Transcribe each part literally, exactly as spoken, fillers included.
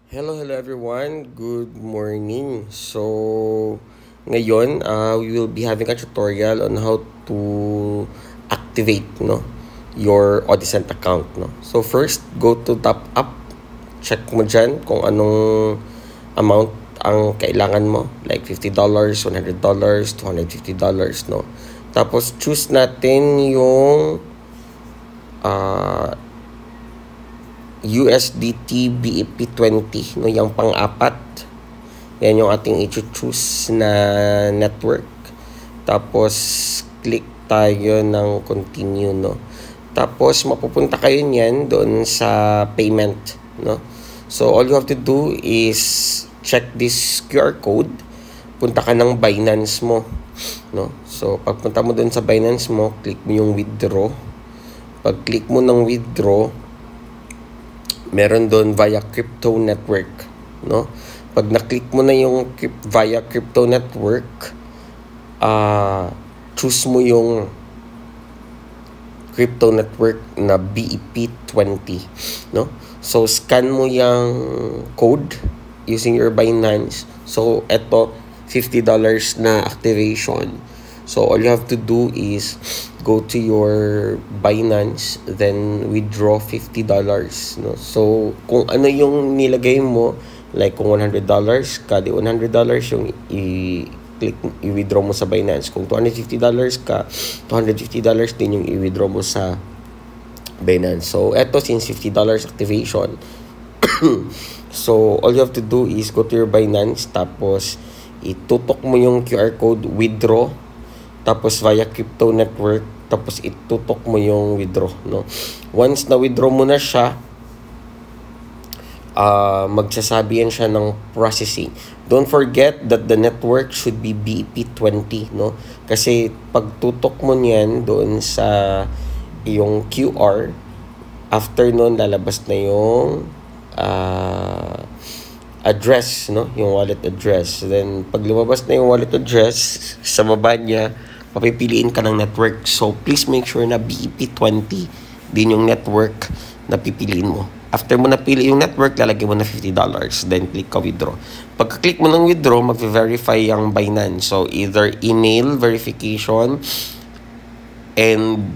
Hello, hello everyone. Good morning. So, ngayon, uh, we will be having a tutorial on how to activate, no, your Odyscent account, no. So, first, go to top up. Check mo dyan kung anong amount ang kailangan mo. Like fifty dollars, one hundred dollars, two hundred fifty dollars, no. Tapos, choose natin yung uh, U S D T B E P twenty, no, yung pang-apat. Yan yung ating i-choose na network. Tapos, click tayo ng continue, no. Tapos, mapupunta kayo niyan doon sa payment, no. So, all you have to do is check this Q R code. Punta ka ng Binance mo, no. So, pagpunta mo doon sa Binance mo, click mo yung withdraw. Pag-click mo ng withdraw, meron doon via crypto network, no. Pag na-click mo na yung via crypto network, uh, choose mo yung crypto network na B E P twenty, no. So scan mo yung code using your Binance. So eto fifty dollars na activation. So all you have to do is go to your Binance, then withdraw fifty dollars, no. So kung ano yung nilagay mo, like kung one hundred dollars ka, di one hundred dollars yung i-click, i-withdraw mo sa Binance. Kung two hundred fifty dollars ka, two hundred fifty dollars din yung i-withdraw mo sa Binance. So eto, since fifty dollars activation, so all you have to do is go to your Binance, tapos itutok mo yung Q R code withdraw, tapos via crypto network, tapos itutok mo yung withdraw, no. Once na withdraw mo na siya, uh, magsasabi yan siya ng processing. Don't forget that the network should be B E P twenty, no. Kasi pag tutok mo niyan doon sa yung Q R, after nun lalabas na yung uh, address, no, yung wallet address. Then pag lumabas na yung wallet address, sa baba niya papipiliin ka ng network. So please make sure na B E P twenty din yung network na pipiliin mo. After mo napili yung network, lalagyan mo na fifty dollars, then click ka withdraw. Pagka-click mo ng withdraw, mag-verify yung Binance. So either email verification and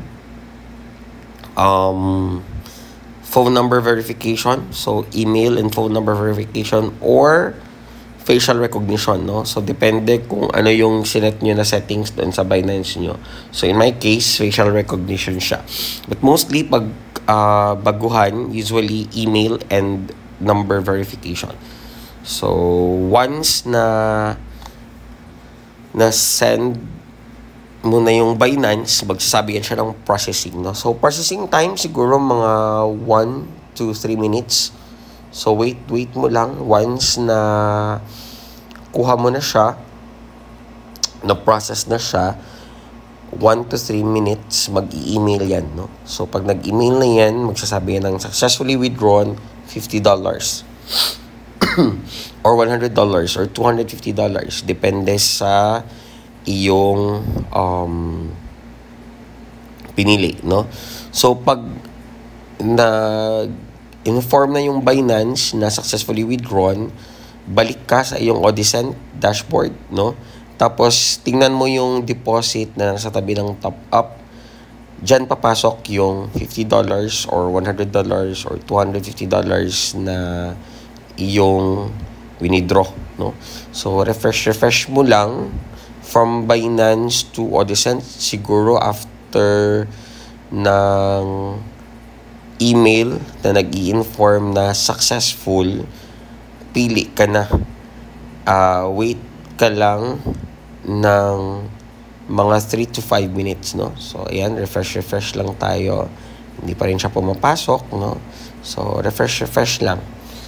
um phone number verification. So email and phone number verification, or facial recognition, no. So depende kung ano yung sinet nyo na settings doon sa Binance nyo. So in my case, facial recognition siya. But mostly pag uh, baguhan, usually email and number verification. So once na na send mo na yung Binance, magsasabi yan siya ng processing, no. So processing time siguro mga one to three minutes. So wait, wait mo lang. Once na kuha mo na siya, na-process na siya, one to three minutes, mag-i-email yan, no. So pag nag-email na yan, magsasabi yan ng successfully withdrawn fifty dollars or one hundred dollars or two hundred fifty dollars. Depende sa iyong um, pinili, no. So pag na inform na yung Binance na successfully withdrawn, balik ka sa iyong Odyscent dashboard, no. Tapos tingnan mo yung deposit na nasa tabi ng top up. Diyan papasok yung fifty dollars or one hundred dollars or two hundred fifty dollars na iyong withdraw, no. So refresh refresh mo lang from Binance to Odyscent. Siguro after ng email na nag-i-inform na successful, pili ka na. Uh, wait ka lang ng mga three to five minutes, no. So ayan, refresh refresh lang tayo. Hindi pa rin siya pumapasok, no. So refresh refresh lang.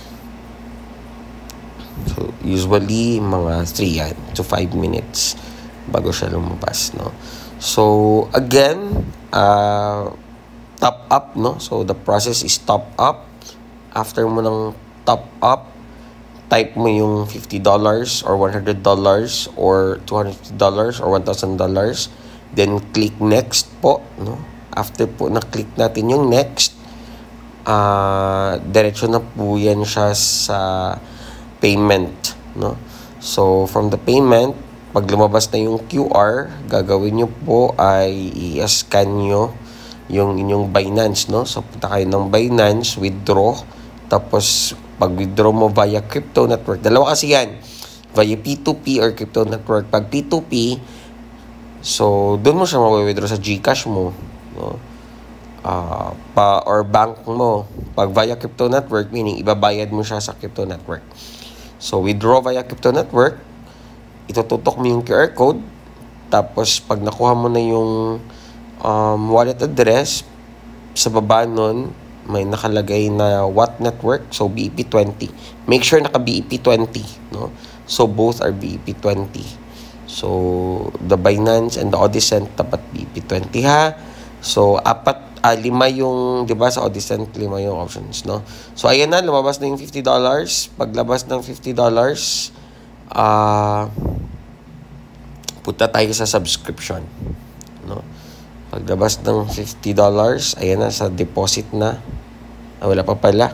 So usually mga three to five minutes bago siya lumabas, no. So again, uh, top up, no. So the process is top up. After mo ng top up, type mo yung fifty dollars or one hundred dollars or two hundred fifty dollars or one thousand dollars. Then click next po, no. After po na-click natin yung next, uh, diretso na po yan siya sa payment, no? So, from the payment, pag lumabas na yung Q R, gagawin nyo po ay i-scan nyo yung inyong Binance, no? So, punta kayo ng Binance, withdraw, tapos pag withdraw mo via crypto network, dalawa kasi yan, via P two P or crypto network. Pag P two P, so, doon mo siya ma-withdraw sa GCash mo, no? Uh, pa, or bank mo. Pag via crypto network, meaning ibabayad mo siya sa crypto network. So, withdraw via crypto network, itututok mo yung Q R code, tapos pag nakuha mo na yung um, wallet address, sa baba nun, may nakalagay na what network, so B E P twenty. Make sure naka B E P twenty, no? So, both are B E P twenty. So, the Binance and the Odyscent, dapat B E P twenty ha. So, apat, ah, lima yung, di ba, sa Odyscent, lima yung options, no? So, ayan na, lumabas na yung fifty dollars. Paglabas ng fifty dollars, ah, uh, punta tayo sa subscription, no? Paglabas ng fifty dollars, ayan na, sa deposit na. Ah, wala pa pala.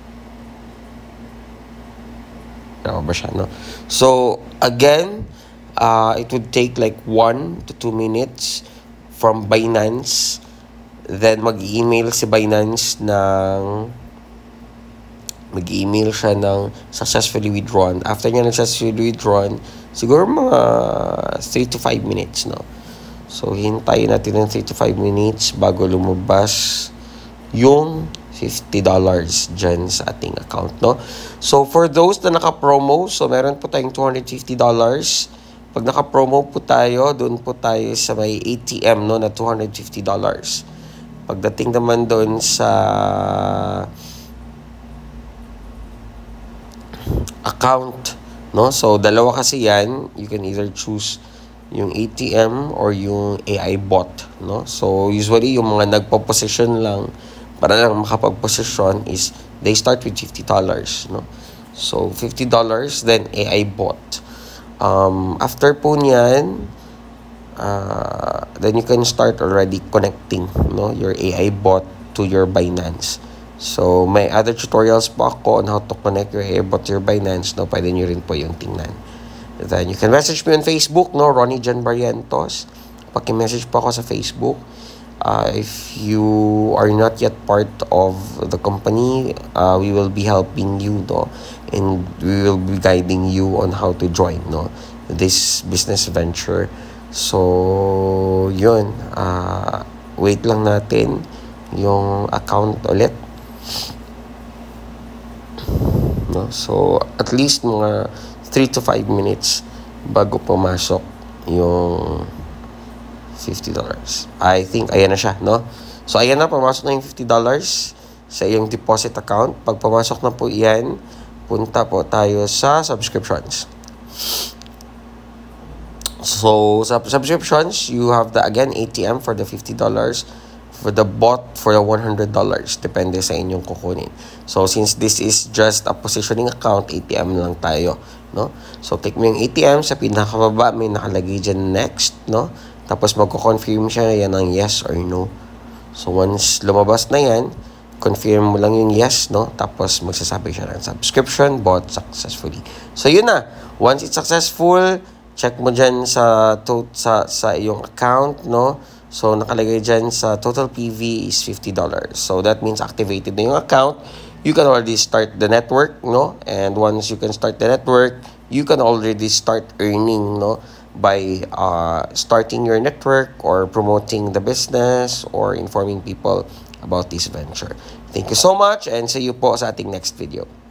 Wala pa ba siya, no? So, again, uh, it would take like one to two minutes from Binance. Then, mag-email si Binance ng mag-email siya ng successfully withdrawn. After niya successfully withdrawn, siguro mga three to five minutes, no? So, hintayin natin ng three to five minutes bago lumabas yung fifty dollars dyan sa ating account, no? So, for those na naka-promo, so meron po tayong two hundred fifty dollars. Pag naka-promo po tayo, doon po tayo sa may A T M, no, na two hundred fifty dollars. Pagdating naman doon sa account, no? So, dalawa kasi yan. You can either choose yung A T M or yung A I bot, no? So, usually, yung mga nagpo-position lang para lang makapag-position is they start with fifty dollars, no? So, fifty dollars, then A I bot. Um, after po niyan, Uh, then you can start already connecting, no, your A I bot to your Binance. So, may other tutorials po ako on how to connect your A I bot to your Binance, no? Pwede nyo rin po yung tingnan. Then, you can message me on Facebook, no? Ronnie Jan Barrientos. Paki-message po ako sa Facebook. Uh, if you are not yet part of the company, uh, we will be helping you, no? And we will be guiding you on how to join, no, this business venture. So, yun. Uh, wait lang natin yung account ulit. No? So, at least mga three to five minutes bago pumasok yung fifty dollars. I think, ayan na siya, no? So, ayan na, pumasok na yung fifty dollars sa iyong deposit account. Pag pumasok na po yan, punta po tayo sa subscriptions. So, sa subscriptions, you have the, again, A T M for the fifty dollars, for the bot for the one hundred dollars. Depende sa inyong kukunin. So, since this is just a positioning account, A T M lang tayo, no? So, click mo yung A T M, sa pinakababa, may nakalagay dyan next, no? Tapos, magko-confirm siya, yan ang yes or no. So, once lumabas na yan, confirm mo lang yung yes, no? Tapos, magsasabi siya ng subscription bought successfully. So, yun na. Once it's successful, check mo dyan sa, to, sa, sa iyong account, no? So, nakalagay dyan sa total P V is fifty dollars. So, that means activated na yung account. You can already start the network, no? And once you can start the network, you can already start earning, no? By uh, starting your network or promoting the business or informing people about this venture. Thank you so much and see you po sa ating next video.